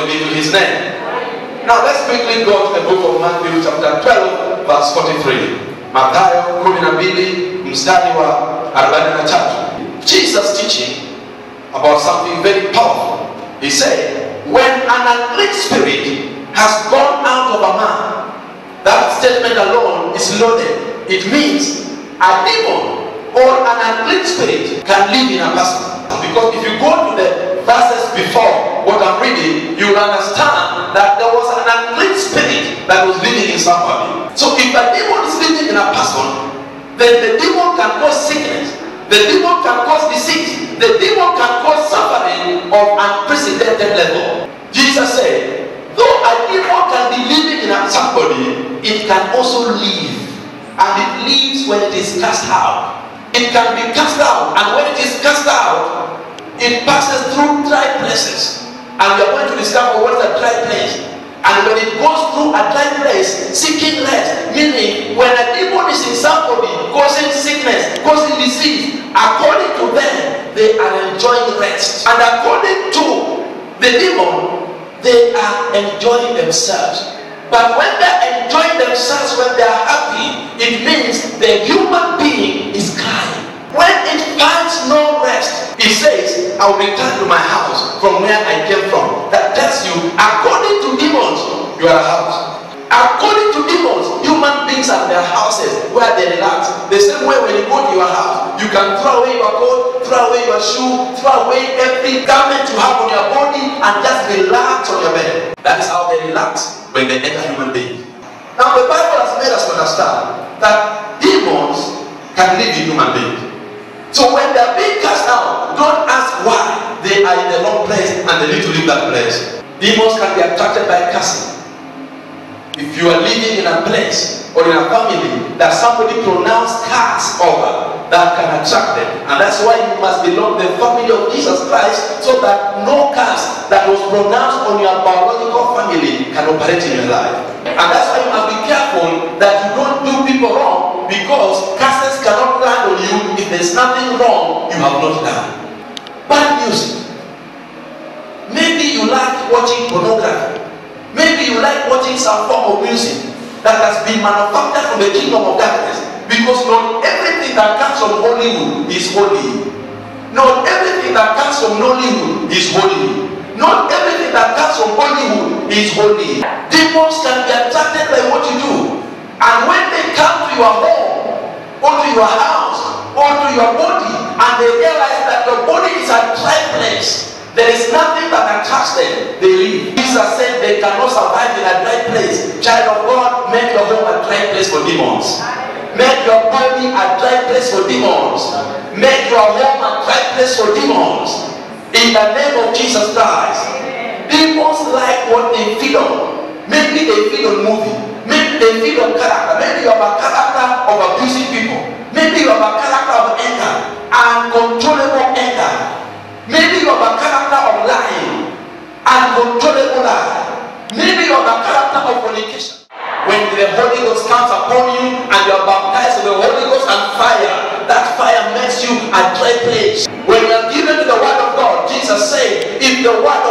Glory be to his name. Now let's quickly go to the book of Matthew chapter 12 verse 43. Mathayo 12 mstari wa 43. Jesus teaching about something very powerful. He said, when an unclean spirit has gone out of a man, that statement alone is loaded. It means a demon or an unclean spirit can live in a person. Because if you go to the verses before what I'm reading, you will understand that there was an unclean spirit that was living in somebody. So if a demon is living in a person, then the demon can cause sickness, the demon can cause disease, the demon can cause suffering of unprecedented level. Jesus said, though a demon can be living in somebody, it can also live, and it lives when it is cast out. It can be cast out, and when it is cast out, it passes through dry places. And we are going to discover what is a dry place. And when it goes through a dry place, seeking rest, meaning when a demon is in somebody, causing sickness, causing disease, according to them, they are enjoying rest. And according to the demon, they are enjoying themselves. But when they are enjoying themselves, when they are happy, it means the human being is crying. When it finds no rest, it says, I will return to my house from where I came from. That tells you, according to demons, you are a house. According to demons, human beings are their houses where they relax. The same way when you go to your house, you can throw away your coat, throw away your shoe, throw away every garment you have on your body and just relax on your bed. That is how they relax when they enter human beings. Now the Bible has made us understand that demons can live in human beings. So when they are being cast out, don't ask why they are in the wrong place and they need to leave that place. Demons can be attracted by cursing. If you are living in a place or in a family that somebody pronounced curse over, that can attract them. And that's why you must belong to the family of Jesus Christ, so that no curse that was pronounced on your biological family can operate in your life. And that's why you must be careful that you don't do people wrong, because curses cannot land on you if there's nothing wrong you have not done. Bad music. Maybe you like watching pornography. Maybe you like watching some form of music that has been manufactured from the kingdom of darkness. Because not everything that comes from Hollywood is holy. Not everything that comes from Nollywood is holy. Not everything that comes from Hollywood is holy. Demons can be attracted by what you do. And when they come to your home, or to your house, or to your body, and they realize that your body is a dry place, there is nothing that attracts them, they leave. Jesus said they cannot survive in a dry place. Child of God, make your home a dry place for demons. Make your body a dry place for demons. Make your home a dry place for demons. In the name of Jesus Christ. Demons like what they feed on. Maybe they feed on movie. Maybe they feed on character. Maybe you have a character of abusing people. Maybe you have a character of anger, uncontrollable anger. Maybe you have a character of lying, uncontrollable lie. Maybe you have a character of fornication. When the Holy Ghost comes upon you and you are baptized with the Holy Ghost and fire, that fire makes you a dry place. When you are given to the word of God, Jesus said, if the word